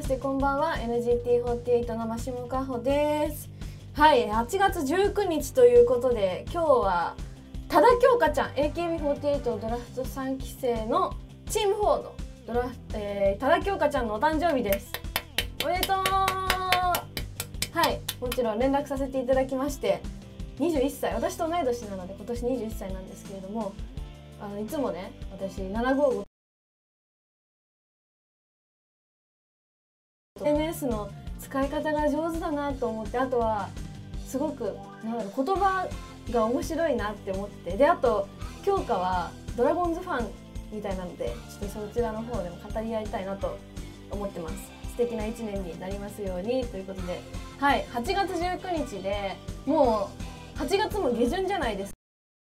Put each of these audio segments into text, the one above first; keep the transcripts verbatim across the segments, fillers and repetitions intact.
して、こんばんは。 エヌジーティーフォーティーエイト の真下かほです。はい、はちがつじゅうくにちということで、今日は多田京香ちゃん エーケービーフォーティーエイト ドラフトさんきせいのチームフォーのドラフト、えー、多田京香ちゃんのお誕生日です。おめでとう。はい、もちろん連絡させていただきまして、にじゅういっさい、私と同い年なので今年にじゅういっさいなんですけれども、あのいつもね、私ななごーご エスエヌエス の使い方が上手だなと思って、あとはすごくなんだろう、言葉が面白いなって思って、であと京香はドラゴンズファンみたいなので、ちょっとそちらの方でも語り合いたいなと思ってます。素敵ないちねんになりますようにということで、はい、はちがつじゅうくにちでもうはちがつも下旬じゃないです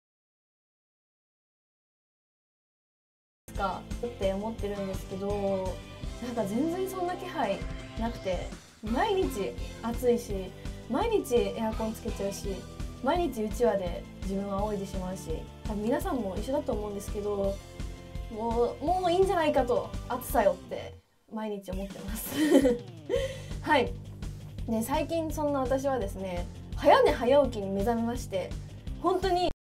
かって思ってるんですけど、なんか全然そんな気配なくて、毎日暑いし、毎日エアコンつけちゃうし、毎日うちわで自分は仰いでしまうし、多分皆さんも一緒だと思うんですけど、もうもういいんじゃないかと、暑さよって毎日思ってますはい。で最近そんな私はですね、早寝早起きに目覚めまして、本当に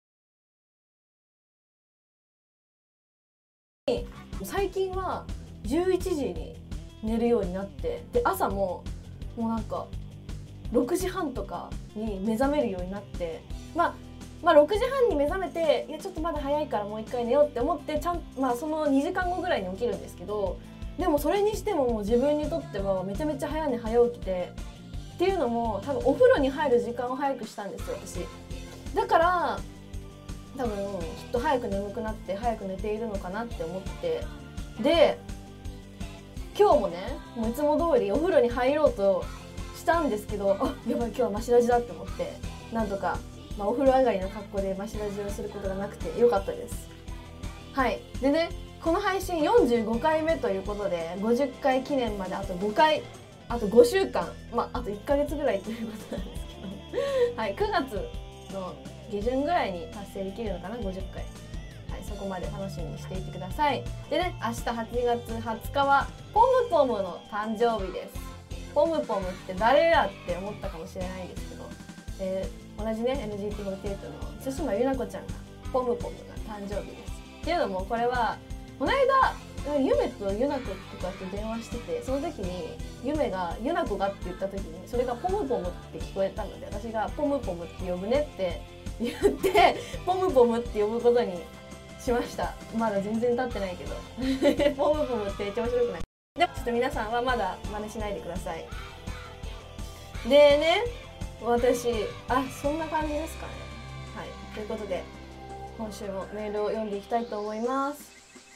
最近はじゅういちじに寝るようになって、で朝ももうなんかろくじはんとかに目覚めるようになって、まあまあろくじはんに目覚めて、いやちょっとまだ早いからもう一回寝ようって思って、ちゃんまあそのにじかんごぐらいに起きるんですけど、でもそれにしてももう自分にとってはめちゃめちゃ早寝早起きで、っていうのも多分お風呂に入る時間を早くしたんですよ、私。だから多分きっと早く眠くなって早く寝ているのかなって思って、で今日もね、もういつも通りお風呂に入ろうとしたんですけど、あ、やばい、今日はマシラジだって思って、なんとか、まあ、お風呂上がりの格好でマシラジをすることがなくてよかったです。はい。でね、この配信よんじゅうごかいめということで、ごじゅっかい記念まであとごかい、あとごしゅうかん、まああといっかげつぐらいということなんですけどはい、くがつの下旬ぐらいに達成できるのかな、ごじゅっかい。はい、そこまで楽しみにしていてください。でね、明日はちがつはつかはポムポムの誕生日です。ポムポムって誰やって思ったかもしれないですけど、えー、同じね エヌジーティーフォーティーエイト の対馬ゆな子ちゃんがポムポムが誕生日です。っていうのも、これはこの間ゆめとゆな子とかと電話してて、その時にゆめがゆな子がって言った時にそれがポムポムって聞こえたので、私がポムポムって呼ぶねって言ってポムポムって呼ぶことにしました。まだ全然経ってないけどポムポムってめっちゃ面白くない？でもちょっと皆さんはまだ真似しないでください。でね、私、あ、そんな感じですかね。はい、ということで今週もメールを読んでいきたいと思います。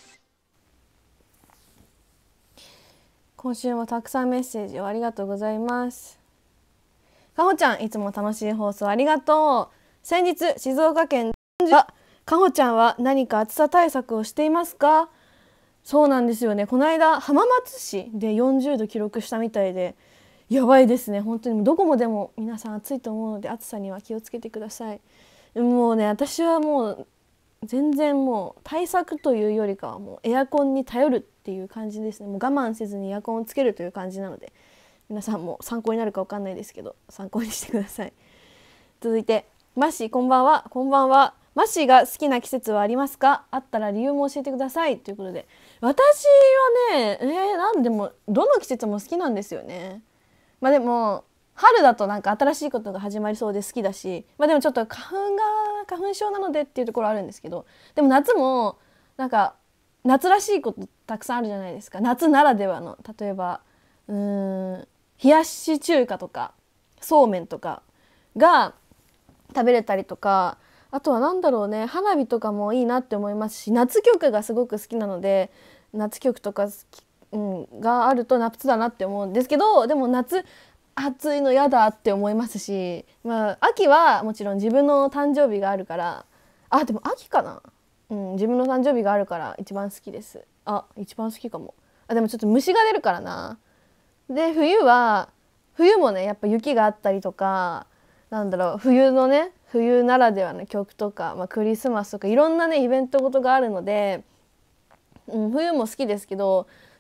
今週もたくさんメッセージをありがとうございます。かほちゃん、いつも楽しい放送ありがとう。先日静岡県は、かほちゃんは何か暑さ対策をしていますか？そうなんですよね。この間浜松市でよんじゅうど記録したみたいで、やばいですね。本当にどこもでも皆さん暑いと思うので、暑さには気をつけてください。もうね、私はもう全然もう対策というよりかはもうエアコンに頼るっていう感じですね。もう我慢せずにエアコンをつけるという感じなので、皆さんも参考になるかわかんないですけど参考にしてください。続いてマッシー、こんばんは。こんばんは。マッシーが好きな季節はありますか？あったら理由も教えてくださいということで、私はね、えー、なんでもどの季節も好きなんですよね。まあでも春だとなんか新しいことが始まりそうで好きだし、まあでもちょっと花粉が花粉症なのでっていうところあるんですけど、でも夏もなんか夏らしいことたくさんあるじゃないですか。夏ならではの、例えばうーん冷やし中華とかそうめんとかが食べれたりとか、あとはなんだろうね、花火とかもいいなって思いますし、夏曲がすごく好きなので、夏曲とか、うん、があると夏だなって思うんですけど、でも夏暑いの嫌だって思いますし、まあ秋はもちろん自分の誕生日があるから、あ、でも秋かな、うん、自分の誕生日があるから一番好きです。あ、一番好きかも。あ、でもちょっと虫が出るからな。で冬は冬もね、やっぱ雪があったりとか、なんだろう、冬のね、冬ならではの曲とか、まあ、クリスマスとかいろんなねイベントごとがあるので、うん、冬も好きですけど、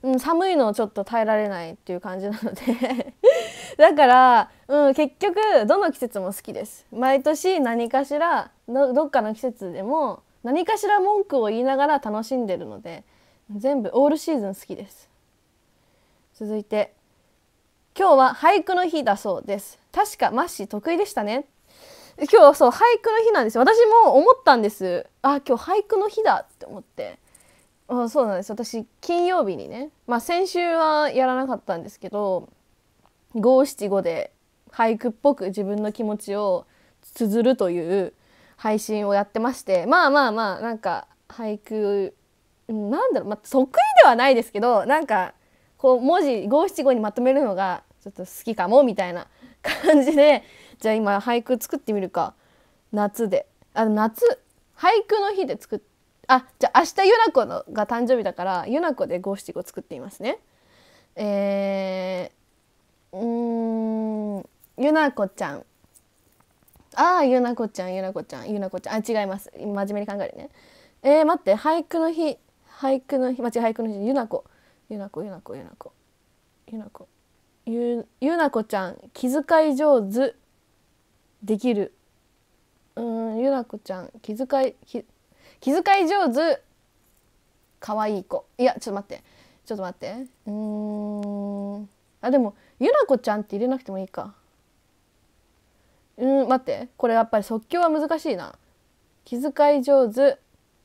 うん、寒いのをちょっと耐えられないっていう感じなのでだから、うん、結局どの季節も好きです。毎年何かしら ど, どっかの季節でも何かしら文句を言いながら楽しんでるので、全部オールシーズン好きです。続いて、今日は俳句の日だそうです。確かマッシー得意でしたね。今日そう俳句の日なんですよ。私も思ったんです。あ、今日俳句の日だって思って。あ、そうなんです。私金曜日にね、まあ先週はやらなかったんですけど、五七五で俳句っぽく自分の気持ちを綴るという配信をやってまして、まあまあまあなんか俳句、なんだろう、まあ、得意ではないですけど、なんかこう文字五七五にまとめるのがちょっと好きかもみたいな感じで、じゃあ今俳句作ってみるか。夏で、あ、夏俳句の日で作っあ、じゃあ明日ゆなこのが誕生日だからゆなこで五七五作ってみますね。えー、うーんゆなこちゃん、ああゆなこちゃんゆなこちゃんゆなこちゃん、あ、違います、真面目に考えるね。えー、待って、俳句の日、俳句の日、間違い、俳句の日、ゆなこゆなこゆなこゆなこゆなこゆゆなこちゃん、気遣い上手できる、うーんゆなこちゃん気遣いき気遣い上手かわいい子、いやちょっと待ってちょっと待ってうーんあ、でもゆなこちゃんって入れなくてもいいか。うーん待って、これやっぱり即興は難しいな。気遣い上手、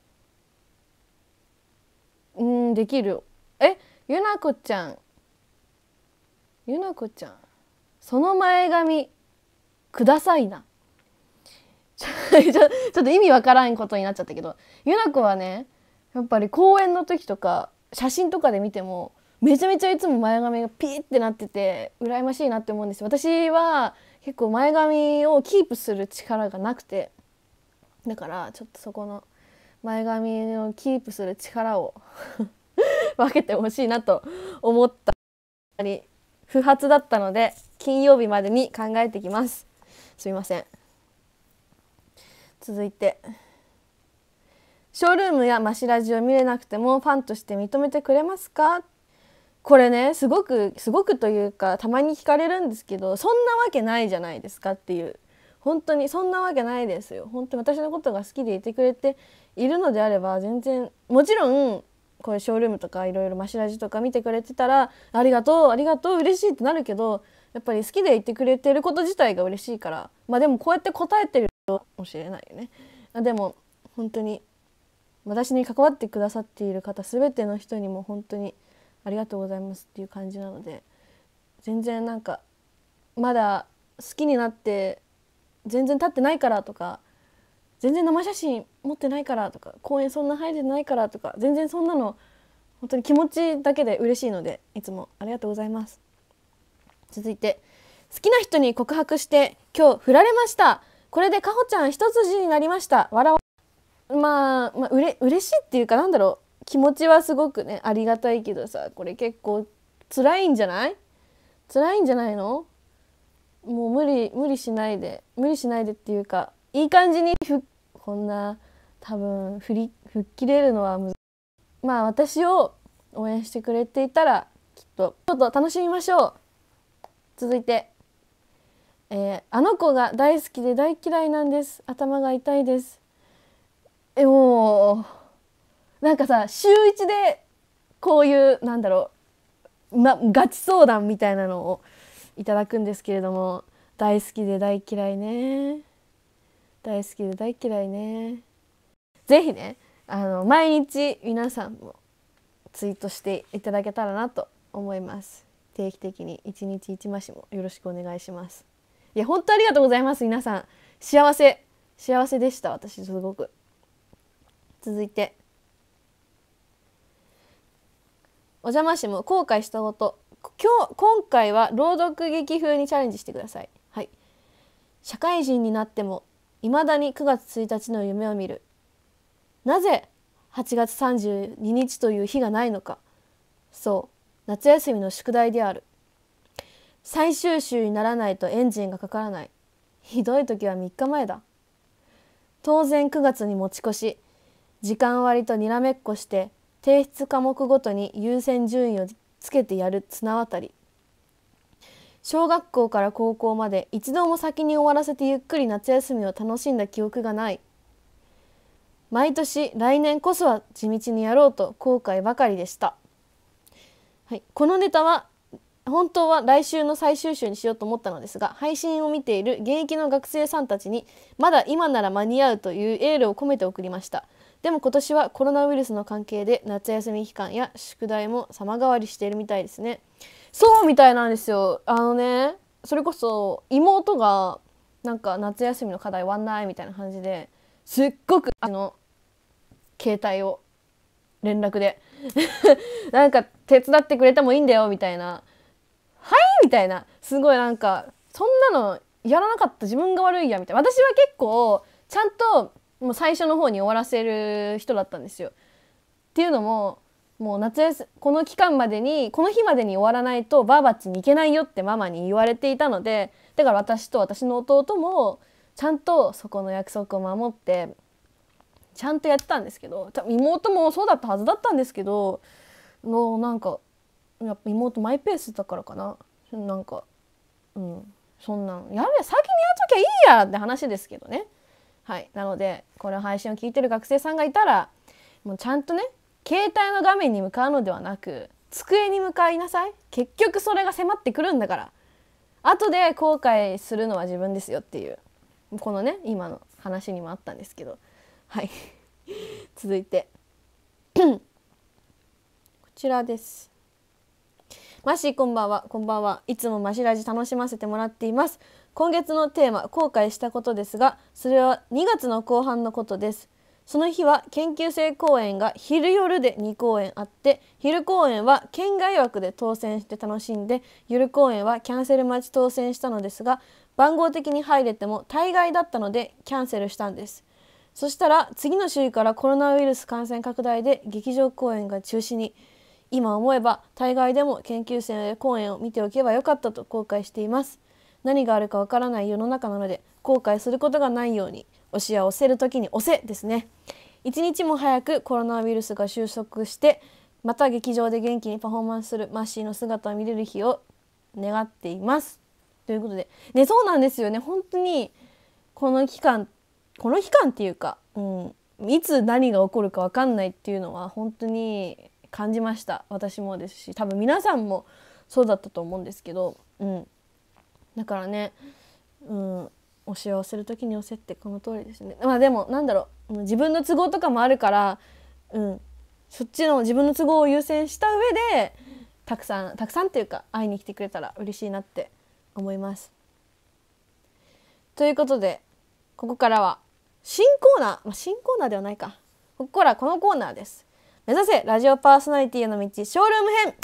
うーんできる、えゆなこちゃんゆなこちゃんその前髪くださいなちょ、ちょっと意味わからんことになっちゃったけど、ゆなこはね、やっぱり公演の時とか写真とかで見てもめちゃめちゃいつも前髪がピーってなってて羨ましいなって思うんですよ。私は結構前髪をキープする力がなくて、だからちょっとそこの前髪をキープする力を分けてほしいなと思った。不発だったので金曜日までに考えてきます。すみません。続いて、ショールームやマシラジを見れなくてもファンとして認めてくれますか。これね、すごくすごくというかたまに聞かれるんですけど、そんなわけないじゃないですかっていう、本当にそんなわけないですよ。本当に私のことが好きでいてくれているのであれば、全然もちろんこれショールームとかいろいろマシラジとか見てくれてたらありがとうありがとう嬉しいってなるけど、やっぱり好きでいてくれてること自体が嬉しいから、まあでもこうやって答えてるかもしれないよね。でも本当に私に関わってくださっている方全ての人にも本当にありがとうございますっていう感じなので、全然なんかまだ好きになって全然経ってないからとか、全然生写真持ってないからとか、公園そんな入れてないからとか、全然そんなの本当に気持ちだけで嬉しいので、いつもありがとうございます。続いて、好きな人に告白して今日振られました。これでかほちゃん一筋になりました。わらわまあ、まあ、うれ嬉しいっていうか、なんだろう、気持ちはすごくねありがたいけどさ、これ結構辛いんじゃない辛いんじゃないの。もう無理無理しないで無理しないでっていうか、いい感じにふこんな多分振り吹っ切れるのはむずまあ私を応援してくれていたらきっとちょっと楽しみましょう。続いて、えー、あの子が大好きで大嫌いなんです。頭が痛いです。えもうなんかさ、週一でこういうなんだろう、ま、ガチ相談みたいなのをいただくんですけれども、大好きで大嫌いね、大好きで大嫌いね。ぜひね、あの毎日皆さんもツイートしていただけたらなと思います。定期的に一日一マシもよろしくお願いします。いや本当ありがとうございます。皆さん幸せ幸せでした、私すごく。続いて、お邪魔しも後悔したこと。今日今回は朗読劇風にチャレンジしてください。はい。社会人になっても未だにくがつついたちの夢を見る。なぜはちがつさんじゅうににちという日がないのか。そう、夏休みの宿題である。最終週にならないとエンジンがかからない。ひどい時はみっかまえだ。当然くがつに持ち越し、時間割とにらめっこして提出科目ごとに優先順位をつけてやる綱渡り。小学校から高校まで一度も先に終わらせてゆっくり夏休みを楽しんだ記憶がない。毎年来年こそは地道にやろうと後悔ばかりでした。はい、このネタは本当は来週の最終週にしようと思ったのですが、配信を見ている現役の学生さんたちにまだ今なら間に合うというエールを込めて送りました。でも今年はコロナウイルスの関係で夏休み期間や宿題も様変わりしているみたいですね。そうみたいなんですよ。あのね、それこそ妹がなんか夏休みの課題終わんないみたいな感じですっごくあの携帯を連絡でなんか手伝ってくれてもいいんだよみたいな、はいみたいな、すごいなんかそんなのやらなかった自分が悪いやみたいな。私は結構ちゃんともう最初の方に終わらせる人だったんですよ。っていうのももう夏休この期間までにこの日までに終わらないとバーバッチに行けないよってママに言われていたので、だから私と私の弟もちゃんとそこの約束を守ってちゃんとやってたんですけど、多分妹もそうだったはずだったんですけど、もうなんかやっぱ妹マイペースだからかな、なんかうんそんなんやれ先にやっときゃいいやって話ですけどね。はい、なのでこれ配信を聞いてる学生さんがいたらもうちゃんとね携帯の画面に向かうのではなく机に向かいなさい。結局それが迫ってくるんだから、後で後悔するのは自分ですよっていう、このね今の話にもあったんですけど、はい続いてこちらです。マシーこんばんは。こんばんは。いつもマシラジ楽しませてもらっています。今月のテーマ後悔したことですが、それはにがつの後半のことです。その日は研究生公演が昼夜でに公演あって、昼公演は県外枠で当選して楽しんで、夜公演はキャンセル待ち当選したのですが、番号的に入れても大概だったのでキャンセルしたんです。そしたら次の週からコロナウイルス感染拡大で劇場公演が中止に。今思えば大概でも研究生公演を見ておけばよかったと後悔しています。何があるかわからない世の中なので後悔することがないように、推しは押せる時に押せですね。一日も早くコロナウイルスが収束してまた劇場で元気にパフォーマンスするマッシーの姿を見れる日を願っていますということでね。そうなんですよね。本当にこの期間この期間っていうか、うん、いつ何が起こるか分かんないっていうのは本当に感じました。私もですし多分皆さんもそうだったと思うんですけど、うん、だからね、うん、推しを押せる時に押せってこの通りですね。まあでもなんだろう、自分の都合とかもあるから、うん、そっちの自分の都合を優先した上でたくさんたくさんっていうか会いに来てくれたら嬉しいなって思います。ということでここからは新コーナー、まあ、新コーナーではないか、ここからこのコーナーです。目指せラジオパーソナリティへの道ショールーム編。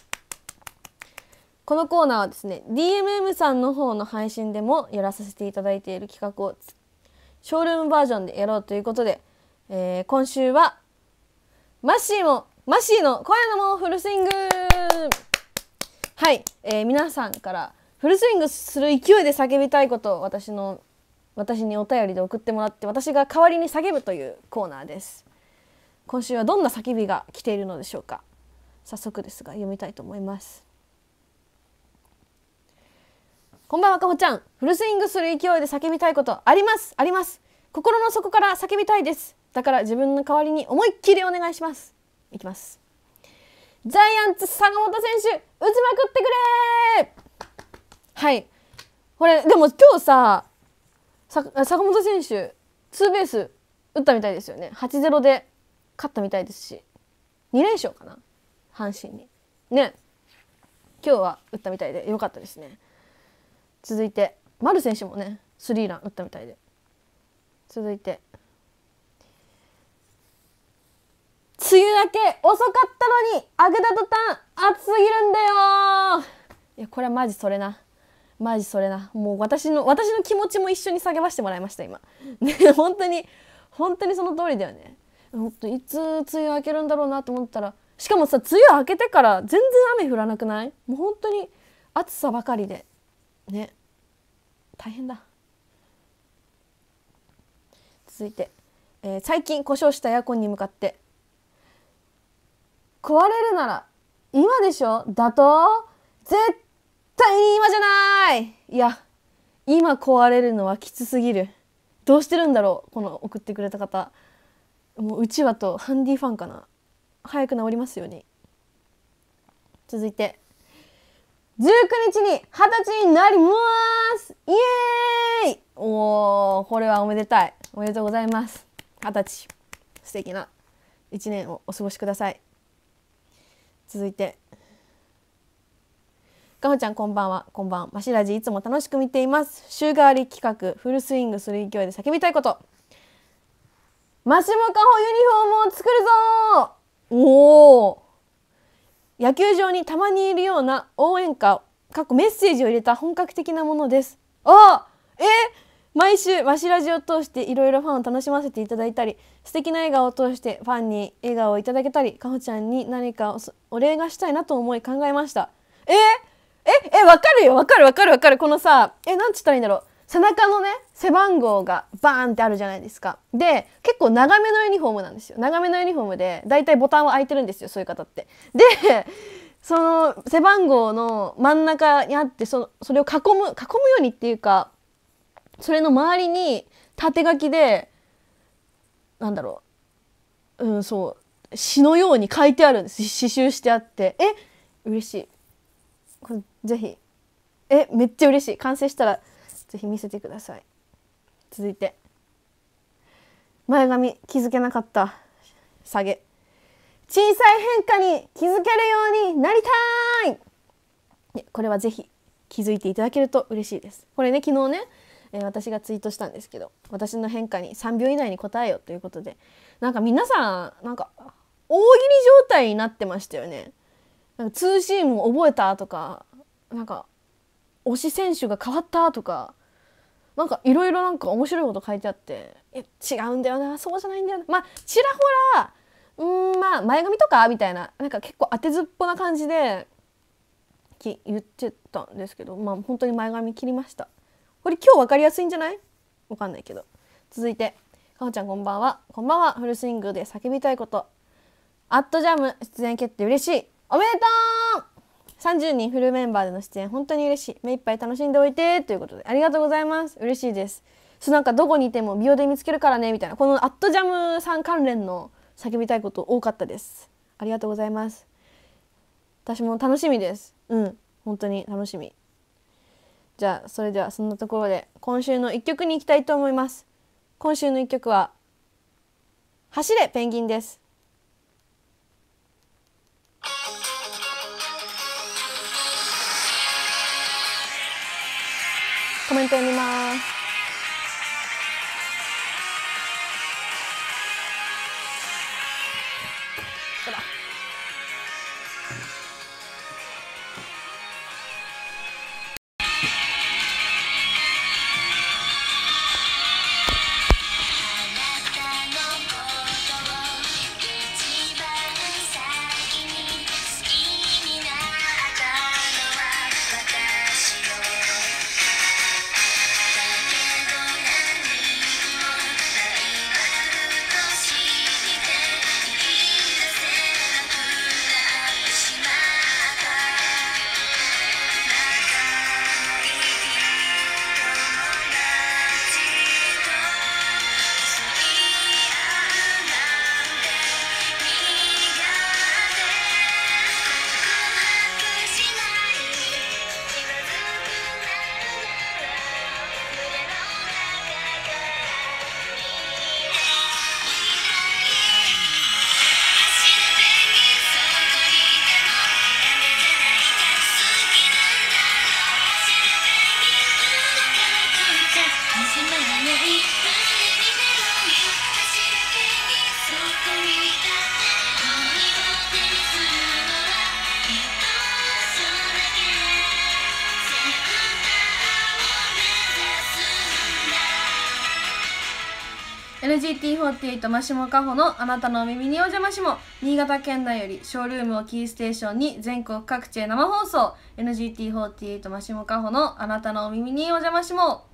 このコーナーはですね ディーエムエム さんの方の配信でもやらさせていただいている企画をショールームバージョンでやろうということで、えー、今週はマッシーもマッシーの声のもフルスイング。はい、えー、皆さんからフルスイングする勢いで叫びたいことを私の私にお便りで送ってもらって私が代わりに叫ぶというコーナーです。今週はどんな叫びが来ているのでしょうか。早速ですが読みたいと思います。こんばんはかほちゃん。フルスイングする勢いで叫びたいことありますあります。心の底から叫びたいです。だから自分の代わりに思いっきりお願いします。いきます。ジャイアンツ坂本選手打ちまくってくれ。はい、これでも今日さ坂本選手ツーベース打ったみたいですよね。はちたいゼロで勝ったみたいですしに連勝かな阪神にね。今日は打ったみたいで良かったですね。続いて丸選手もねスリーラン打ったみたいで。続いて梅雨明け遅かったのに開けた途端暑すぎるんだよ。いやこれはマジそれなマジそれな。もう私の私の気持ちも一緒に叫ばしてもらいました今ね。本当に本当にその通りだよね。本当いつ梅雨明けるんだろうなと思ったら、しかもさ梅雨明けてから全然雨降らなくない？もう本当に暑さばかりでね大変だ。続いて、えー、最近故障したエアコンに向かって壊れるなら今でしょだと絶対に今じゃない。いや今壊れるのはきつすぎる。どうしてるんだろうこの送ってくれた方。もううちわとハンディファンかな。早く治りますように。続いてじゅうくにちにはたちになります。イエーイ。おー、これはおめでたい。おめでとうございます。はたち、素敵ないちねんをお過ごしください。続いてかほちゃんこんばんは。こんばん。マシラジいつも楽しく見ています。週替わり企画フルスイングする勢いで叫びたいこと。マシモカホユニフォームを作るぞー。おお。野球場にたまにいるような応援歌、かっこメッセージを入れた本格的なものです。あえー、毎週マシラジを通していろいろファンを楽しませていただいたり、素敵な笑顔を通してファンに笑顔をいただけたり、かほちゃんに何か お, お礼がしたいなと思い考えました。えー、ええわかるよ、わかるわかるわかる。このさ、えなんつったらいいんだろう、背中のね背番号がバーンってあるじゃないですか。で結構長めのユニフォームなんですよ。長めのユニフォームでだいたいボタンは開いてるんですよ、そういう方って。でその背番号の真ん中にあって、そのそれを囲む囲むようにっていうか、それの周りに縦書きでなんだろう、うんそう詩のように書いてあるんです。刺繍してあって、え嬉しい。これぜひえめっちゃ嬉しい。完成したらぜひ見せてください。続いて前髪気づけなかった。下げ。小さい変化に気づけるようになりたい。これはぜひ気づいていただけると嬉しいです。これね昨日ね、えー、私がツイートしたんですけど、私の変化にさんびょう以内に答えよということで、なんか皆さんなんか大喜利状態になってましたよね。なんかツーシームを覚えたとか、なんか推し選手が変わったとか、なんかいろいろなんか面白いこと書いてあって、いや違うんだよな、そうじゃないんだよな、まあちらほらうーんまあ前髪とかみたいな、なんか結構当てずっぽな感じでき言ってたんですけど、まあ本当に前髪切りました。これ今日分かりやすいんじゃない？分かんないけど。続いてかほちゃんこんばんは。こんばんは。フルスイングで叫びたいこと。アットジャム出演決定嬉しい。おめでとう。さんじゅうにんフルメンバーでの出演本当に嬉しい。目いっぱい楽しんでおいてということでありがとうございます。嬉しいです。そうなんかどこにいても秒で見つけるからねみたいな、このアットジャムさん関連の叫びたいこと多かったです。ありがとうございます。私も楽しみです。うん本当に楽しみ。じゃあそれではそんなところで今週のいっきょくに行きたいと思います。今週のいっきょくは走れペンギンです。コメント読みます。ほらエヌジーティーフォーティーエイト マシモカホのあなたのお耳にお邪魔しも、新潟県内よりショールームをキーステーションに全国各地へ生放送。 エヌジーティーフォーティーエイト マシモカホのあなたのお耳にお邪魔しも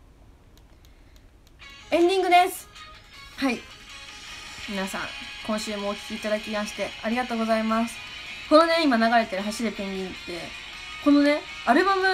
エンディングです。はい皆さん今週もお聴きいただきましてありがとうございます。 このね今流れてる「走れペンギン」ってこのねアルバムの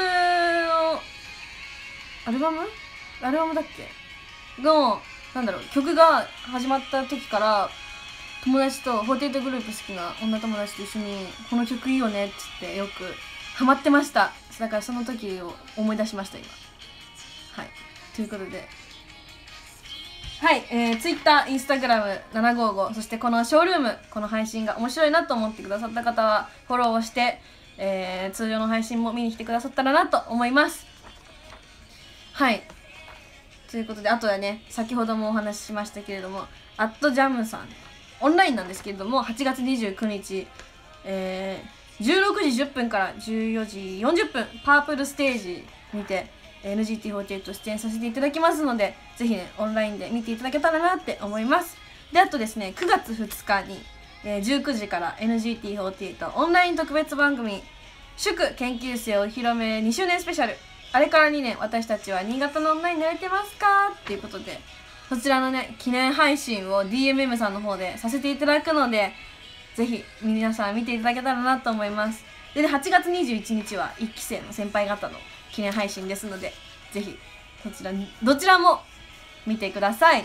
アルバムアルバムだっけのなんだろう曲が始まった時から友達とフォーティエイトグループ好きな女友達と一緒にこの曲いいよねっつってよくハマってました。だからその時を思い出しました今。はいということではい、えー、Twitter、Instagram ななごーごーそしてこのショールームこの配信が面白いなと思ってくださった方はフォローをして、えー、通常の配信も見に来てくださったらなと思います。はいということであとはね先ほどもお話ししましたけれどもアットジャムさんオンラインなんですけれどもはちがつにじゅうくにち、えー、じゅうろくじじゅっぷんからじゅうよじよんじゅっぷんパープルステージにて エヌジーティーフォーティエイト 出演させていただきますのでぜひねオンラインで見ていただけたらなって思います。であとですねくがつふつかに、えー、じゅうくじから エヌジーティーフォーティエイト オンライン特別番組祝研究生お披露目にしゅうねんスペシャルあれからにねん私たちは新潟のオンライン慣れてますかっていうことでそちらのね記念配信を ディーエムエム さんの方でさせていただくのでぜひ皆さん見ていただけたらなと思います。で、ね、はちがつにじゅういちにちはいっき生の先輩方の記念配信ですのでぜひそちらにどちらも見てください。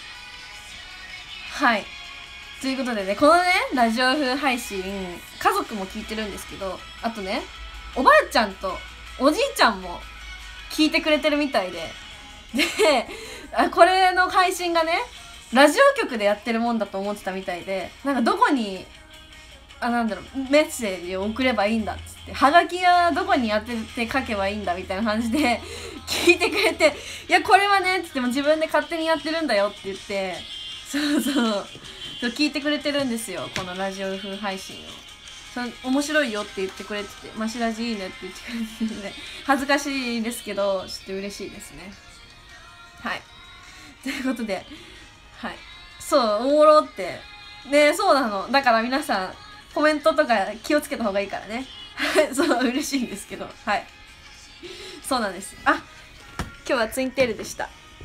はいということでねこのねラジオ風配信家族も聞いてるんですけどあとねおばあちゃんとおじいちゃんも聞いてくれてるみたいででこれの配信がねラジオ局でやってるもんだと思ってたみたいでなんかどこにあなんだろうメッセージを送ればいいんだっつってはがきはどこに当てて書けばいいんだみたいな感じで聞いてくれていやこれはねっつっても自分で勝手にやってるんだよって言ってそうそう聞いてくれてるんですよこのラジオ風配信を。そ面白いよって言ってくれててマシラジいいねって言ってくれてるので恥ずかしいですけどちょっと嬉しいですね。はいということではいそうおもろってねそうなのだから皆さんコメントとか気をつけた方がいいからねそう嬉しいんですけどはいそうなんです。あ今日はツインテールでした。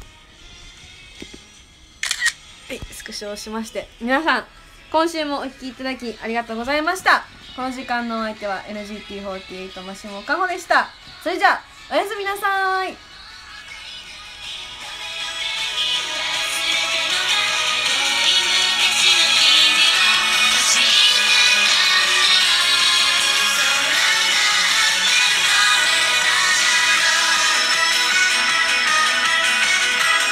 はいスクショをしまして皆さん今週もお聞きいただきありがとうございました。この時間のお相手は エヌジーティーフォーティーエイト マシモカホでした。それじゃあおやすみなさーい。